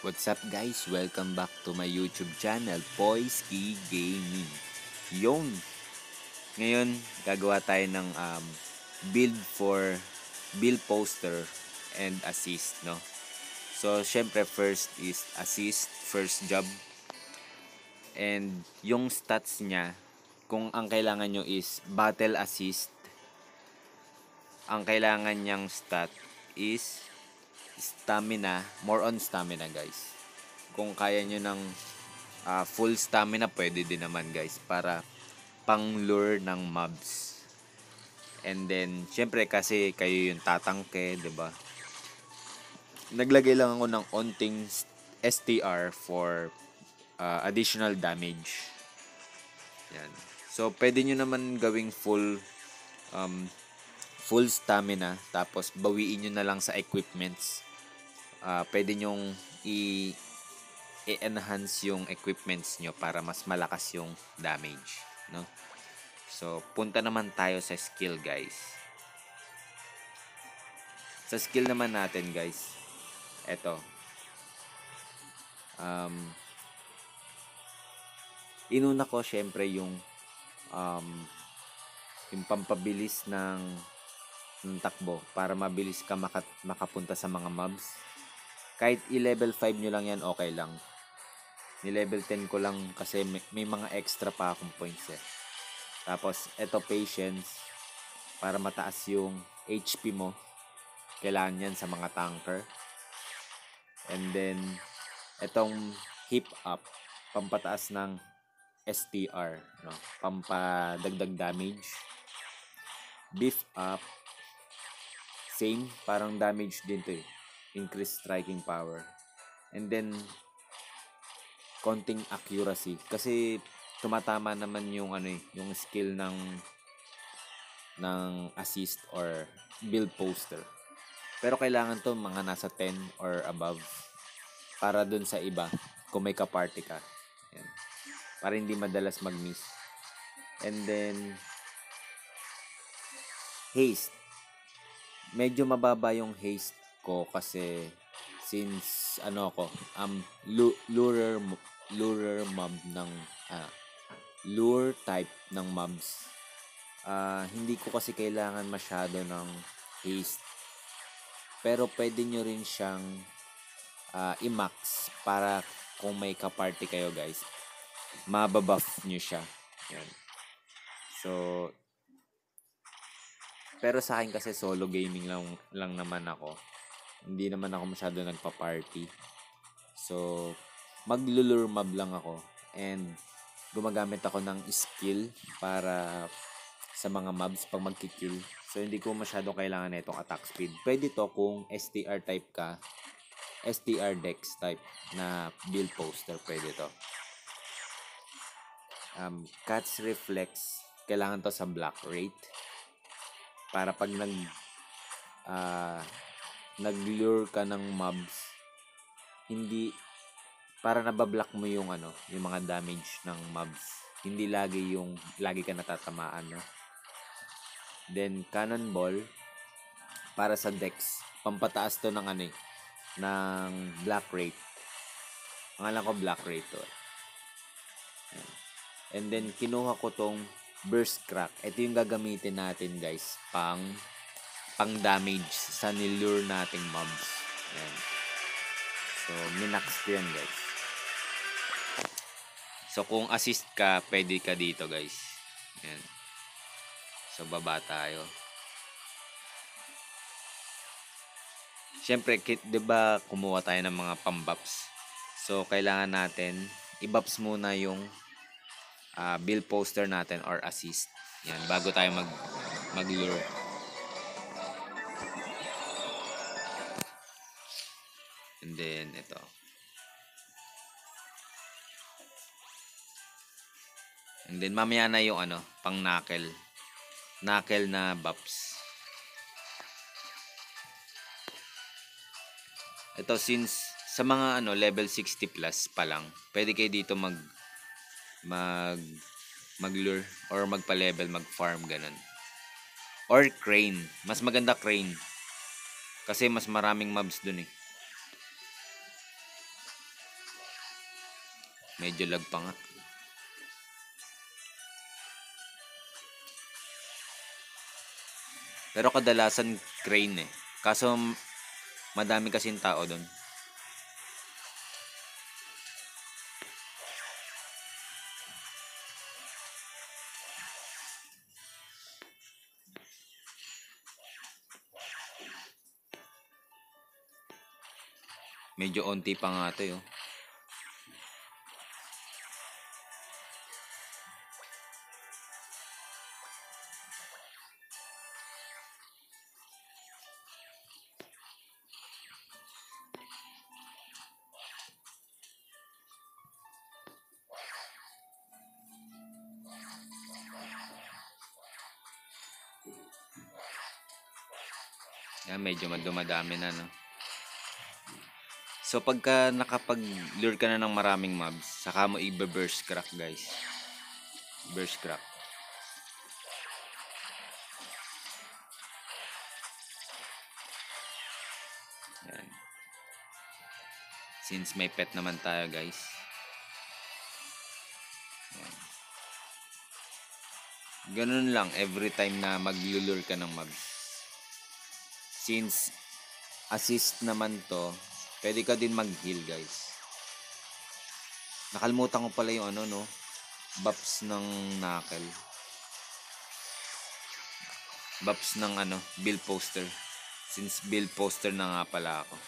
What's up guys? Welcome back to my YouTube channel, Poisky Gaming. Yon, ngayon gagawa tayo ng build for build poster and assist, no? So, syempre first is assist, first job. And yung stats niya, kung ang kailangan nyo is battle assist, ang kailangan niyang stat is stamina, more on stamina guys. Kung kaya nyo ng full stamina, pwede din naman guys para pang lure ng mobs. And then, syempre kasi kayo yung tatangke, 'di ba? Naglagay lang ako ng onting STR for additional damage. Yan. So, pwede nyo naman gawing full stamina tapos bawiin nyo na lang sa equipments. Pwede nyong i-enhance yung equipments nyo para mas malakas yung damage, no? So, punta naman tayo sa skill, guys. Sa skill naman natin, guys, eto. Inuna ko, syempre, um, yung pampabilis ng takbo para mabilis ka makapunta sa mga mobs. Kahit i-level 5 nyo lang yan, okay lang. Ni-level 10 ko lang kasi may mga extra pa akong points eh. Tapos, eto patience para mataas yung HP mo. Kailangan yan sa mga tanker. And then, etong hip up, pampataas ng STR, no? Pampadagdag damage. Beef up, same, parang damage din to eh. Increase striking power. And then, konting accuracy. Kasi, tumatama naman yung yung skill ng assist or build poster. Pero kailangan to mga nasa 10 or above para dun sa iba kung may ka-party ka. Yan. Para hindi madalas mag-miss. And then haste. Medyo mababa yung haste ko kasi since lurer mob ng lure type ng mobs. Hindi ko kasi kailangan masyado ng haste. Pero pwede nyo rin siyang i-max para kung may ka-party kayo guys, mababuff nyo siya. Yan. So, pero sa akin kasi solo gaming lang naman ako. Hindi naman ako masyado nagpa-party. So, maglulure mob lang ako. And, gumagamit ako ng skill para sa mga mobs pag magkikill. So, hindi ko masyado kailangan na itong attack speed. Pwede to kung STR type ka. STR Dex type na build poster. Pwede to. Cat's Reflex. Kailangan to sa Black Rate. Para pag nag-lure ka ng mobs, hindi, para nabablock mo yung yung mga damage ng mobs. Hindi lagi ka natatamaan, no? Then, Cannonball, para sa Dex. Pampataas to ng ng Black Rate. Ang alam ko Black Rate to. And then, kinuha ko tong Burst Crack. Ito yung gagamitin natin, guys, pang damage sa nilure nating mobs. Yan. So, minax ko yan, guys. So, kung assist ka, pwede ka dito, guys. Yan. So, baba tayo. Siyempre, diba kumuha tayo ng mga pambuffs? So, kailangan natin i-buffs muna yung build poster natin or assist. Yan, bago tayo mag-lure. And then, ito. And then, mamaya na yung pang knuckle. Knuckle na buffs. Ito, since sa mga level 60 plus pa lang, pwede kayo dito mag-lure or magpa-level, mag-farm, ganun. Or crane. Mas maganda crane. Kasi mas maraming mobs dun eh. Medyo lag pa nga. Pero kadalasan crane eh. Kaso madami kasing tao doon. Medyo onti pa nga ito yun. Yan, medyo dumadami na, no? So, pagka nakapag-lure ka na ng maraming mobs, saka mo i-burst crack, guys. Burst crack. Yan. Since may pet naman tayo, guys. Yan. Ganun lang every time na mag-lure ka ng mobs. Since assist naman to, pwede ka din mag-heal, guys. Nakalimutan ko pala yung ano, no? Buffs ng knuckle. Buffs ng ano, build poster. Since build poster na nga pala ako.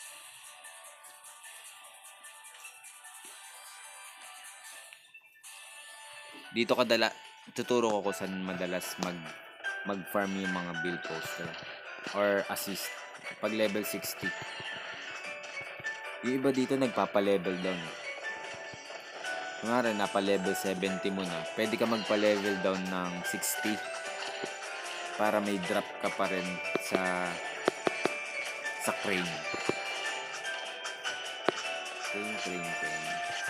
Dito tuturo ko kung saan madalas mag-farm yung mga build poster or assist pag level 60. Yung iba dito nagpapa-level down. Kunwari napa-level 70 mo na, pwede ka magpa-level down ng 60 para may drop ka pa rin sa crane. Crane.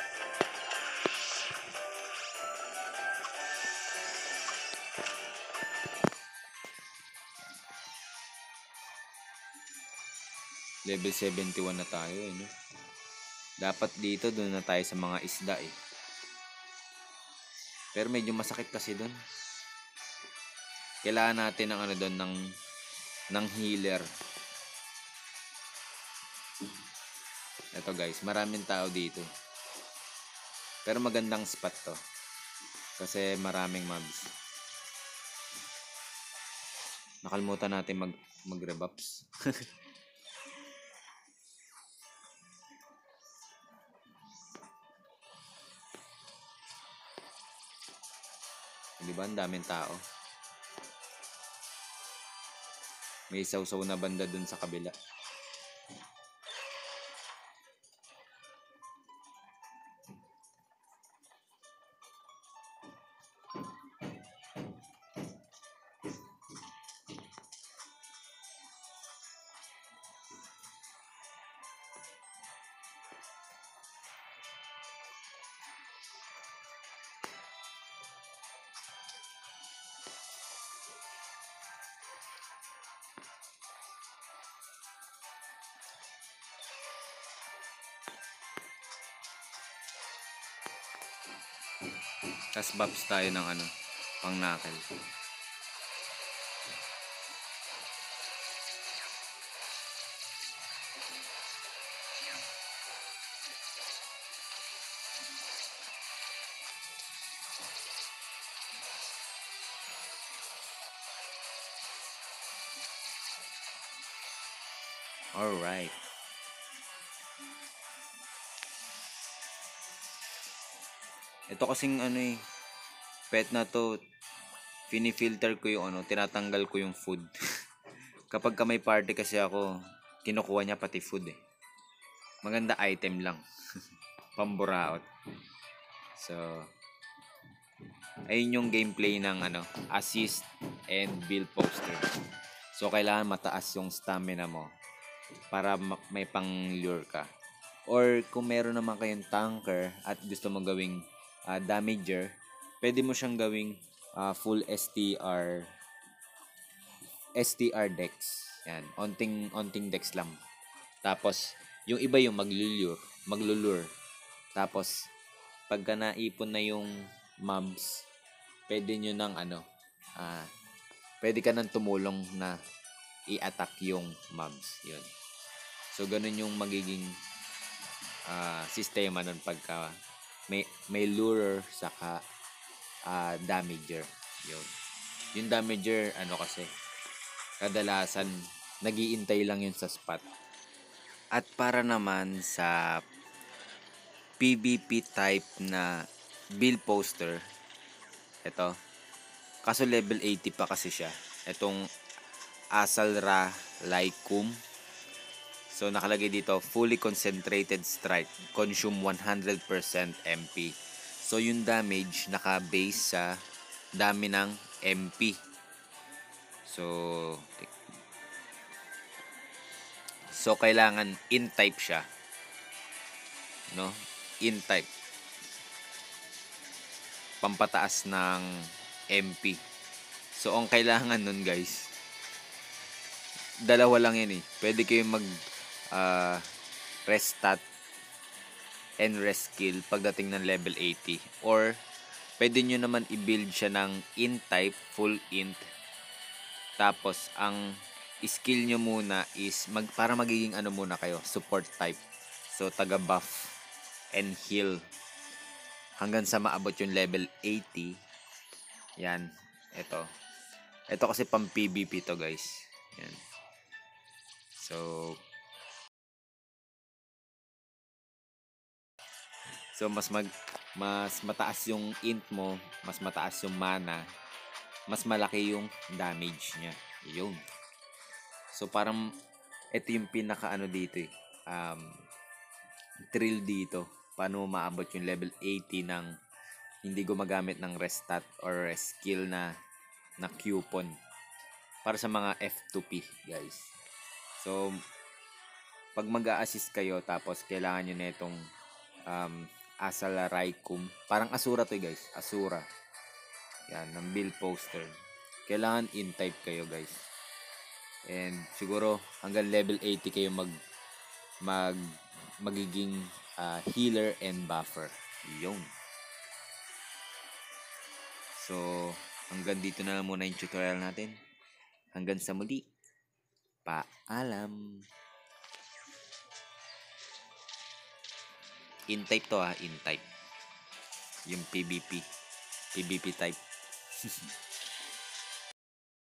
Level 71 na tayo, eh, no? Dapat dito doon na tayo sa mga isda, eh. Pero medyo masakit kasi doon. Kailangan natin ng ano doon ng healer. Ito, guys, maraming tao dito. Pero magandang spot to. Kasi maraming mobs. Nakalimutan natin mag-rebuffs. Diba? Ang daming tao. May sausaw na banda dun sa kabila. Tapos buffs tayo ng ano, pang knuckle. Alright. Ito kasing ano eh, pet na to, finifilter ko yung ano, tinatanggal ko yung food. Kapag may party kasi ako, kinukuha niya pati food eh. Maganda item lang. Pamburaot. So, ayun yung gameplay ng ano, assist and build poster. So, kailangan mataas yung stamina mo para may pang-lure ka. Or kung meron naman kayong tanker at gusto mo gawing damager, pwede mo siyang gawing full STR dex. Yan, onting dex lang. Tapos yung iba yung maglulure. Tapos pagka naipon na yung mobs, pwede nyo nang pwede ka nang tumulong na i-attack yung mobs. Yun. So, ganun yung magiging sistema nun pagka may lurer saka damager. Yun. Yung damager, kasi, kadalasan, nag-iintay lang yun sa spot. At para naman sa PvP type na build poster, ito, kaso level 80 pa kasi siya. Itong Asalra Lycum. So, nakalagay dito, fully concentrated strike, consume 100% MP. So, yung damage naka-base sa dami ng MP. So, kailangan in-type siya. No? In-type. Pampataas ng MP. So, ang kailangan nun, guys, dalawa lang yan eh. Pwede kayong rest-stat and rest skill pagdating ng level 80. Or, pwede nyo naman i-build siya ng int-type, full int. Tapos, ang skill nyo muna is, para magiging muna kayo, support type. So, taga-buff and heal. Hanggang sa maabot yung level 80. Yan. Ito. Ito kasi pang PvP to, guys. Yan. So mas mataas yung int mo, mas mataas yung mana, mas malaki yung damage niya. Yun. So parang ito yung pinaka dito eh. Thrill dito. Paano maabot yung level 80 ng hindi gumagamit ng rest stat or rest skill na coupon. Para sa mga F2P, guys. So pag mag-a-assist kayo tapos kailangan nyo na itong Asala Raikum. Parang Asura to guys. Asura. Yan, ng build poster. Kailangan in-type kayo guys. And siguro hanggang level 80 kayo magiging healer and buffer. Yun. So, hanggang dito na lang muna yung tutorial natin. Hanggang sa muli. Paalam. In-type to in-type. Yung PvP type.